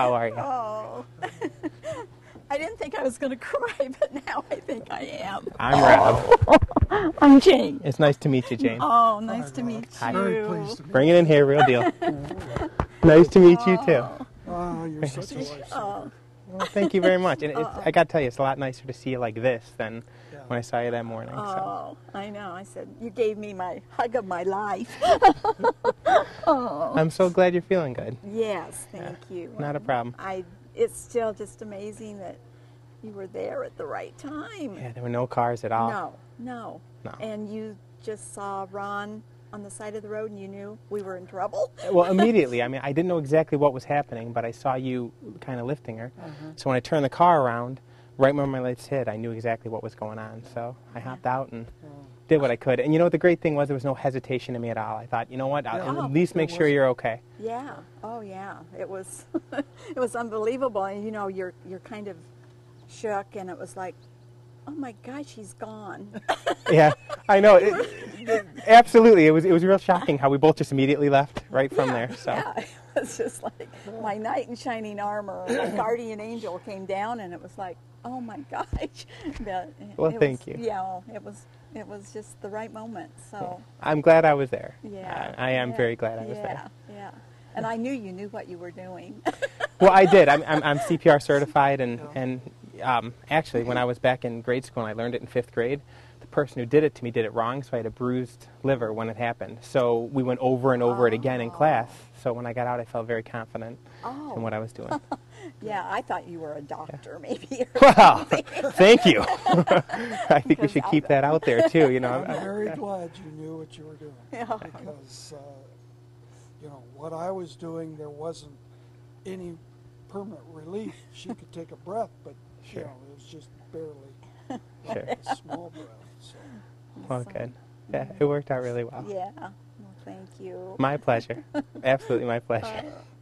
How are you? Oh. I didn't think I was going to cry, but now I think I am. I'm Rob. I'm Jane. It's nice to meet you, Jane. Oh, nice to meet Hi. you. Very pleased to meet Bring it in here, real deal. Nice to meet you, too. you. Oh, you're such a lifesaver. Oh, Well, thank you very much. And I got to tell you, it's a lot nicer to see you like this than Yeah. when I saw you that morning. So. oh, I know. I said, you gave me my hug of my life. Oh, I'm so glad you're feeling good. yes, thank you. Not a problem. It's still just amazing that you were there at the right time. Yeah, there were no cars at all. No. No. And you just saw Ron on the side of the road and you knew we were in trouble? Well, immediately. I mean, I didn't know exactly what was happening, but I saw you kind of lifting her. So when I turned the car around, right when my lights hit, I knew exactly what was going on. So I hopped out and did what I could. And you know what the great thing was? There was no hesitation in me at all. I thought, you know what? I'll Yeah. at least make sure you're okay. Yeah. Oh, yeah. It was it was unbelievable. And, you know, you're kind of shook, and it was like, oh, my gosh, he's gone. Yeah, I know. Absolutely. It was real shocking how we both just immediately left right from there. So. Yeah. It was just like my knight in shining armor, my guardian angel came down, and it was like, oh, my gosh. But Well, thank you. Yeah, it was just the right moment. So, I'm glad I was there. yeah. I am yeah, very glad I was there. Yeah. And I knew you knew what you were doing. Well, I did. I'm CPR certified, and actually, when I was back in grade school and I learned it in 5th grade, the person who did it to me did it wrong, so I had a bruised liver when it happened. So we went over and over it again in class. So when I got out, I felt very confident in what I was doing. Yeah, I thought you were a doctor, maybe. Well, thank you. I think we should keep that out there too. You know, I'm very glad you knew what you were doing. Yeah. Because, you know, what I was doing, there wasn't any permanent relief. She could take a breath, but, Sure. you know, it was just barely Sure. a small breath. So. Well, good. Yeah, it worked out really well. Yeah. Well, thank you. My pleasure. Absolutely my pleasure.